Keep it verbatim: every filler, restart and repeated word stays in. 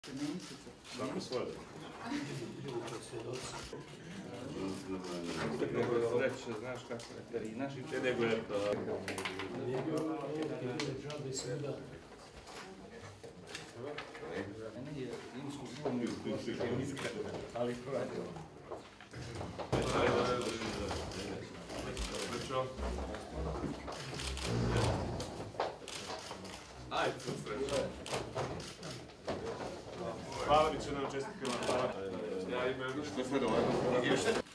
Tako svojde. Reći, znaš kako je, i naši... Nego je to... Ne je imsku zlomu ali proradio. Ajde, to sreće. Hvala mi će nam čestitkama. Ja imam... Što sve dobro?